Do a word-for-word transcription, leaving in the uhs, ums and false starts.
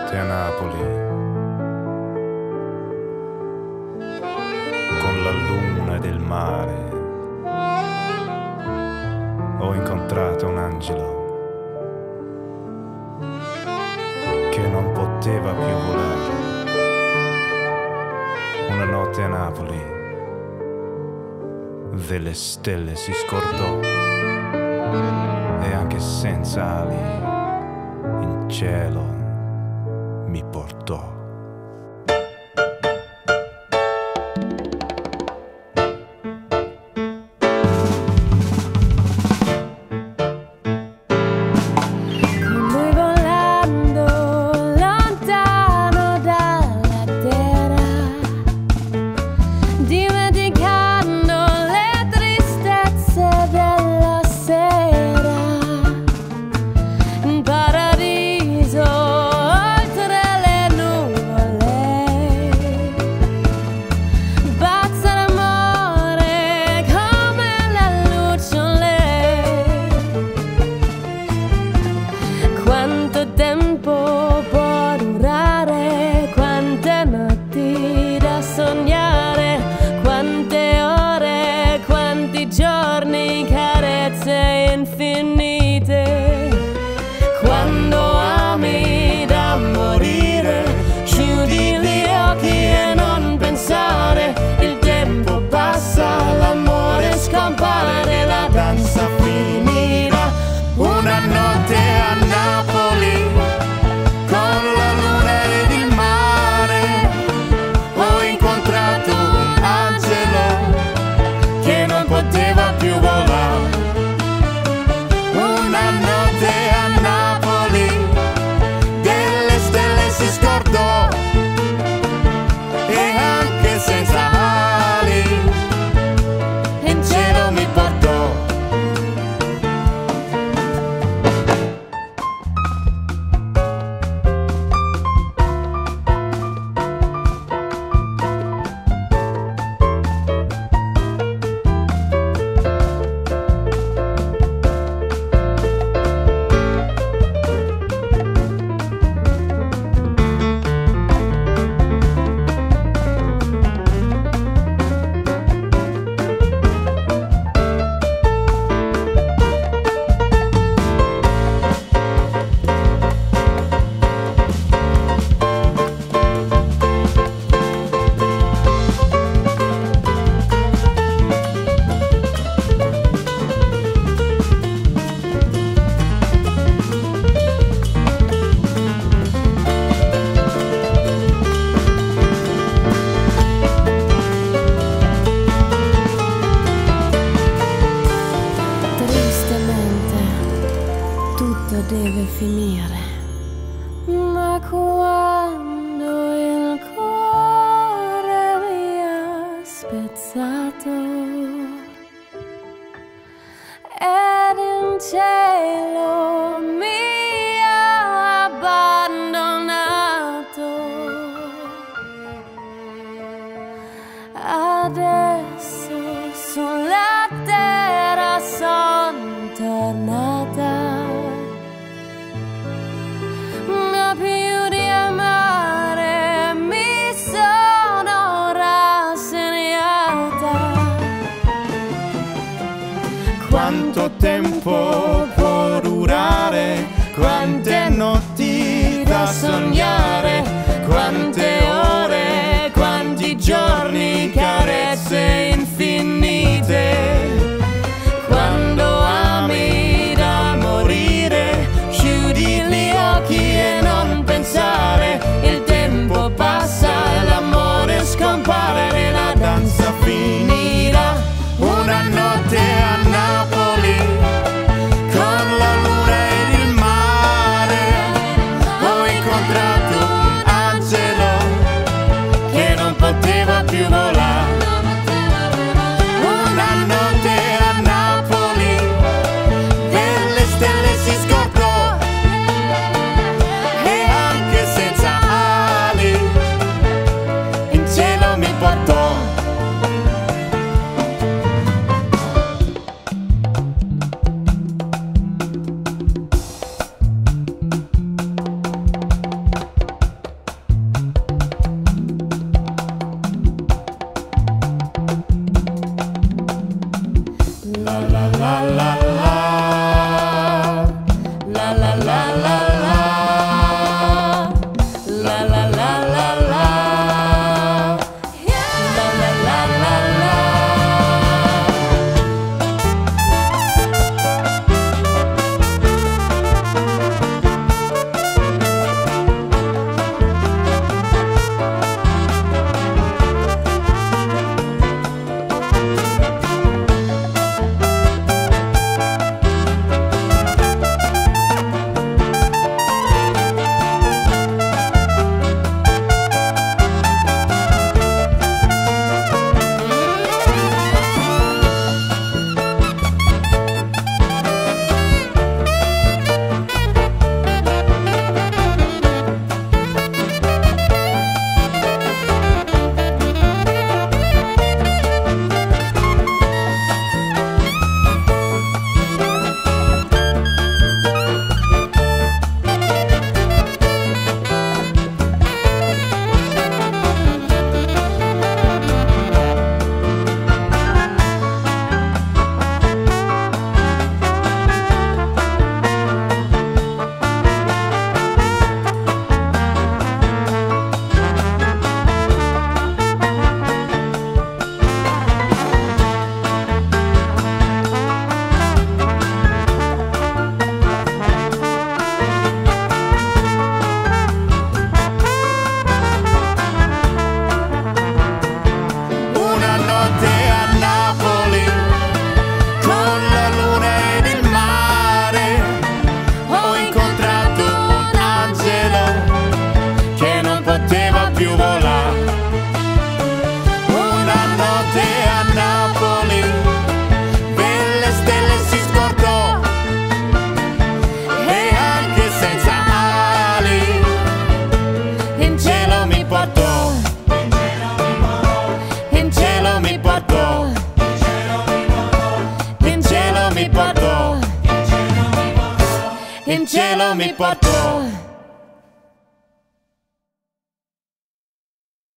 notte a Napoli, con la luna del mare, ho incontrato un angelo che non poteva più volare. Una notte a Napoli, delle stelle si scordò e anche senza ali in cielo mi portò. Giorni, carezze infinite. Quando ami da morire, chiudi gli occhi e non pensare. Il tempo passa, l'amore scompare, la danza finirà. Una notte a Napoli, con la luna ed il mare, ho incontrato un angelo che non poteva più volare. Una notte a Napoli, delle stelle si scordò e anche senza ali in cielo mi portò. Tutto deve finire, ma quando il cuore mi ha spezzato ed in cielo mi ha abbandonato, adesso sulla terra son tornata. Più di amare mi sono rassegnata. Quanto tempo può durare, quante notti da sognare, quante ore, quanti giorni, carezze infinite. Quando ami da morire, chiudi gli occhi e non pensare. Il tempo passa, l'amore scompare, la danza finirà. Una notte a Napoli, una notte a Napoli, delle stelle si scordò, e anche senza ali in cielo mi portò, in cielo mi portò, in cielo mi portò, in cielo mi portò.